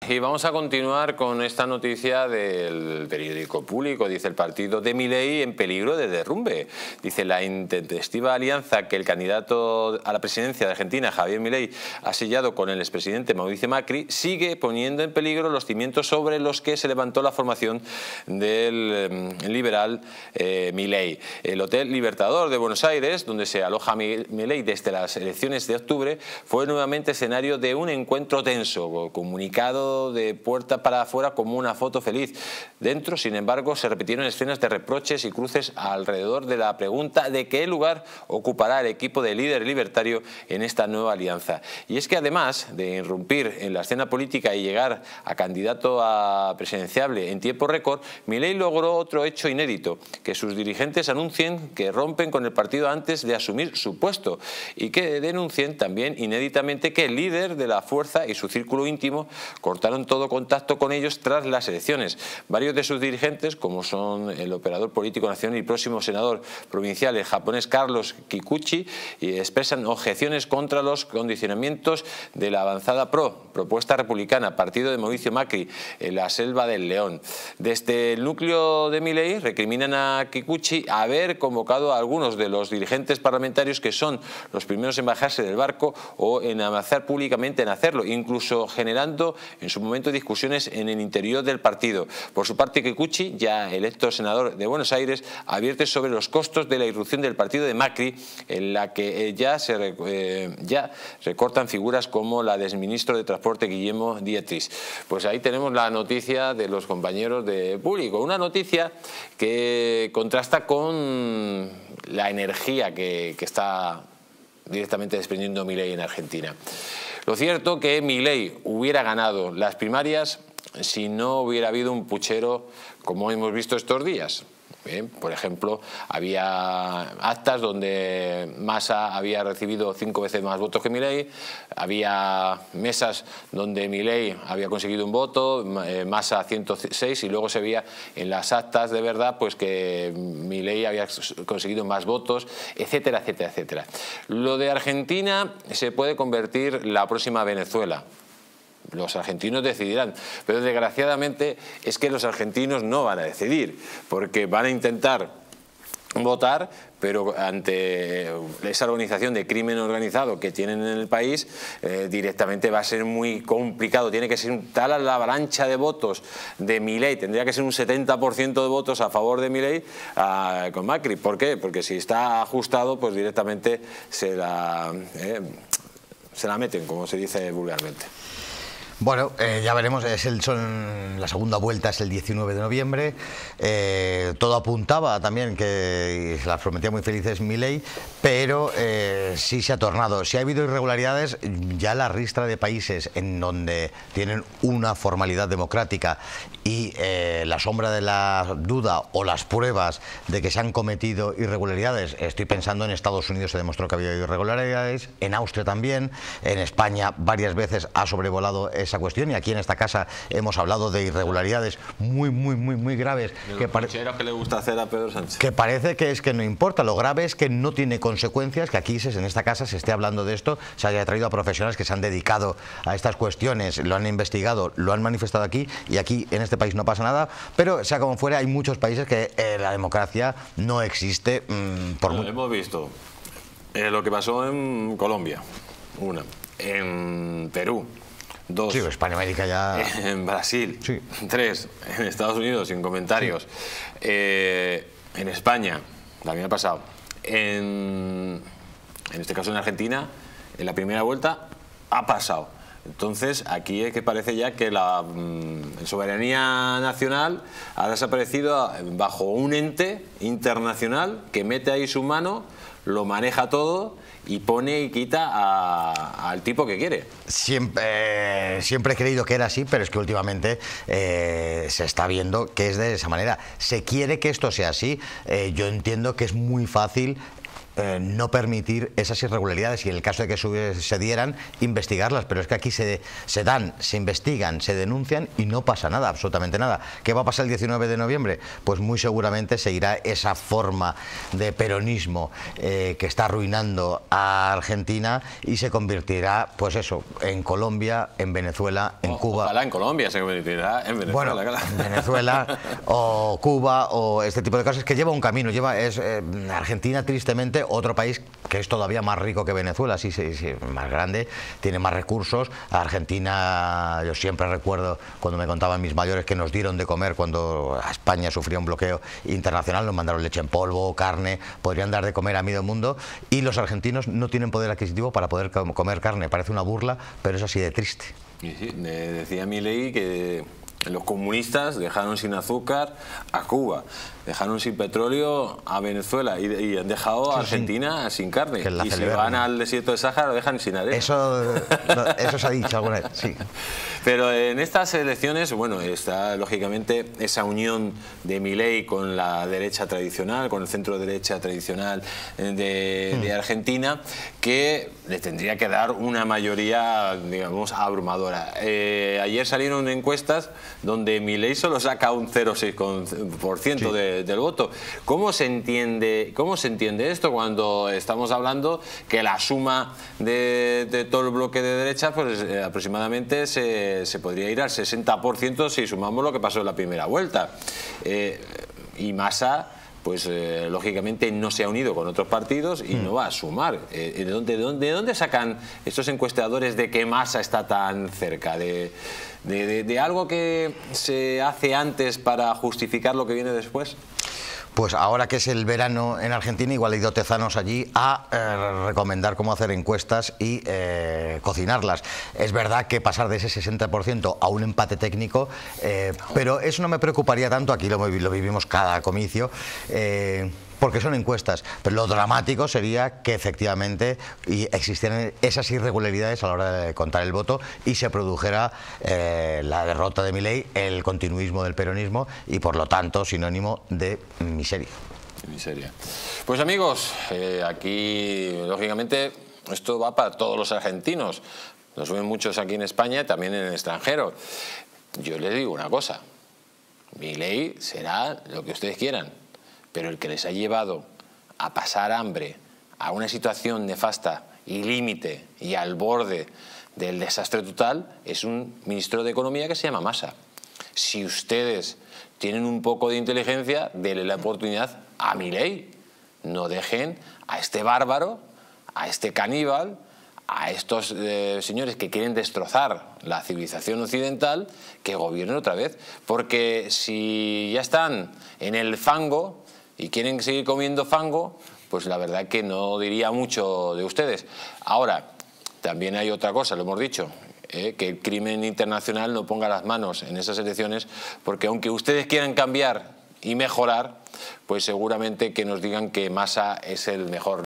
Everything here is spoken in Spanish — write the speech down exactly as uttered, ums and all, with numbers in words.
Y vamos a continuar con esta noticia del periódico Público. Dice: el partido de Milei en peligro de derrumbe. Dice: la intempestiva alianza que el candidato a la presidencia de Argentina, Javier Milei, ha sellado con el expresidente Mauricio Macri sigue poniendo en peligro los cimientos sobre los que se levantó la formación del eh, liberal eh, Milei. El Hotel Libertador de Buenos Aires, donde se aloja Milei desde las elecciones de octubre, fue nuevamente escenario de un encuentro tenso, comunicado de puerta para afuera como una foto feliz. Dentro, sin embargo, se repitieron escenas de reproches y cruces alrededor de la pregunta de qué lugar ocupará el equipo de líder libertario en esta nueva alianza. Y es que además de irrumpir en la escena política y llegar a candidato a presidenciable en tiempo récord, Milei logró otro hecho inédito: que sus dirigentes anuncien que rompen con el partido antes de asumir su puesto, y que denuncien también inéditamente que el líder de la fuerza y su círculo íntimo cortaron todo contacto con ellos tras las elecciones. Varios de sus dirigentes, como son el operador político nacional y próximo senador provincial, el japonés Carlos Kikuchi, expresan objeciones contra los condicionamientos de la avanzada PRO, Propuesta Republicana, partido de Mauricio Macri, en la Selva del León. Desde el núcleo de Milei recriminan a Kikuchi haber convocado a algunos de los dirigentes parlamentarios que son los primeros en bajarse del barco o en avanzar públicamente en hacerlo, incluso generando en su momento discusiones en el interior del partido. Por su parte, Kikuchi, ya electo senador de Buenos Aires, advierte sobre los costos de la irrupción del partido de Macri, en la que ya se eh, ya recortan figuras como la del ministro de Transporte Guillermo Dietrich. Pues ahí tenemos la noticia de los compañeros de Público, una noticia que contrasta con la energía que, que está directamente desprendiendo Milei en Argentina. Lo cierto que Milei hubiera ganado las primarias si no hubiera habido un puchero como hemos visto estos días. Bien, por ejemplo, había actas donde Massa había recibido cinco veces más votos que Milei, había mesas donde Milei había conseguido un voto, Massa ciento seis, y luego se veía en las actas de verdad pues que Milei había conseguido más votos, etcétera, etcétera, etcétera. Lo de Argentina se puede convertir la próxima Venezuela. Los argentinos decidirán, pero desgraciadamente es que los argentinos no van a decidir, porque van a intentar votar, pero ante esa organización de crimen organizado que tienen en el país, eh, directamente va a ser muy complicado. Tiene que ser tal la avalancha de votos de Milei, tendría que ser un setenta por ciento de votos a favor de Milei uh, con Macri. ¿Por qué? Porque si está ajustado, pues directamente se la, eh, se la meten, como se dice vulgarmente. Bueno, eh, ya veremos, es el, son, la segunda vuelta es el diecinueve de noviembre, eh, todo apuntaba también que las prometía muy felices Milei, pero eh, sí se ha tornado, si ha habido irregularidades, ya la ristra de países en donde tienen una formalidad democrática y eh, la sombra de la duda o las pruebas de que se han cometido irregularidades, estoy pensando en Estados Unidos se demostró que había irregularidades, en Austria también, en España varias veces ha sobrevolado esa cuestión y aquí en esta casa hemos hablado de irregularidades muy, muy, muy, muy graves. Que, que le gusta hacer a Pedro Sánchez. Que parece que es que no importa, lo grave es que no tiene consecuencias, que aquí en esta casa se esté hablando de esto, se haya traído a profesionales que se han dedicado a estas cuestiones, lo han investigado, lo han manifestado aquí y aquí en este país no pasa nada, pero sea como fuera, hay muchos países que eh, la democracia no existe. Mmm, por bueno, hemos visto eh, lo que pasó en Colombia, una, en Perú, dos, sí, Hispanoamérica ya... en Brasil, sí. Tres, en Estados Unidos, sin comentarios, sí. eh, en España, también ha pasado, en, en este caso en Argentina, en la primera vuelta ha pasado. Entonces aquí es que parece ya que la mm, soberanía nacional ha desaparecido bajo un ente internacional que mete ahí su mano, lo maneja todo y pone y quita a, al tipo que quiere. Siempre, eh, siempre he creído que era así, pero es que últimamente eh, se está viendo que es de esa manera. Se quiere que esto sea así. Eh, yo entiendo que es muy fácil eh, no permitir esas irregularidades y en el caso de que se dieran, investigarlas, pero es que aquí se, se dan, se investigan, se denuncian y no pasa nada, absolutamente nada. ¿Qué va a pasar el diecinueve de noviembre? Pues muy seguramente seguirá esa forma de peronismo eh, que está arruinando a Argentina y se convertirá, pues eso, en Colombia, en Venezuela, en o, Cuba. Ojalá en Colombia se convertirá en Venezuela. Bueno, claro. Venezuela o Cuba o este tipo de cosas que lleva un camino, lleva es eh, Argentina tristemente otro país que es todavía más rico que Venezuela, sí, sí, sí, más grande, tiene más recursos. Argentina, yo siempre recuerdo cuando me contaban mis mayores que nos dieron de comer cuando España sufría un bloqueo internacional, nos mandaron leche en polvo, carne, podrían dar de comer a medio mundo y los argentinos no tienen poder adquisitivo para poder comer carne, parece una burla, pero es así de triste. Y sí, me decía Milei que los comunistas dejaron sin azúcar a Cuba, dejaron sin petróleo a Venezuela y, y han dejado a Argentina sin, sin carne. Y si van al desierto de Sáhara lo dejan sin arena. Eso, eso se ha dicho alguna vez, sí. Pero en estas elecciones, bueno, está lógicamente esa unión de Milei con la derecha tradicional, con el centro derecha tradicional de, mm. de Argentina, que le tendría que dar una mayoría, digamos, abrumadora. Eh, ayer salieron encuestas donde Milei solo saca un cero coma seis por ciento sí. de, del voto. ¿Cómo se entiende, cómo se entiende esto cuando estamos hablando que la suma de, de todo el bloque de derecha, pues eh, aproximadamente se se podría ir al sesenta por ciento si sumamos lo que pasó en la primera vuelta? Eh, y Massa, pues eh, lógicamente no se ha unido con otros partidos y mm. no va a sumar. Eh, ¿de, dónde, de, dónde, ¿De dónde sacan estos encuestadores de que Massa está tan cerca? ¿De, de, de, de algo que se hace antes para justificar lo que viene después? Pues ahora que es el verano en Argentina, igual ha ido Tezanos allí a eh, recomendar cómo hacer encuestas y eh, cocinarlas. Es verdad que pasar de ese sesenta por ciento a un empate técnico, eh, pero eso no me preocuparía tanto, aquí lo, lo vivimos cada comicio, eh, porque son encuestas, pero lo dramático sería que efectivamente existieran esas irregularidades a la hora de contar el voto y se produjera eh, la derrota de Milei, el continuismo del peronismo y por lo tanto sinónimo de miseria. Miseria. Pues amigos, eh, aquí lógicamente esto va para todos los argentinos, nos ven muchos aquí en España, también en el extranjero. Yo les digo una cosa, Milei será lo que ustedes quieran, pero el que les ha llevado a pasar hambre, a una situación nefasta y límite y al borde del desastre total, es un ministro de Economía que se llama Massa. Si ustedes tienen un poco de inteligencia, denle la oportunidad a Milei. No dejen a este bárbaro, a este caníbal, a estos eh, señores que quieren destrozar la civilización occidental, que gobiernen otra vez. Porque si ya están en el fango y quieren seguir comiendo fango, pues la verdad que no diría mucho de ustedes. Ahora, también hay otra cosa, lo hemos dicho, eh, que el crimen internacional no ponga las manos en esas elecciones, porque aunque ustedes quieran cambiar y mejorar, pues seguramente que nos digan que Massa es el mejor.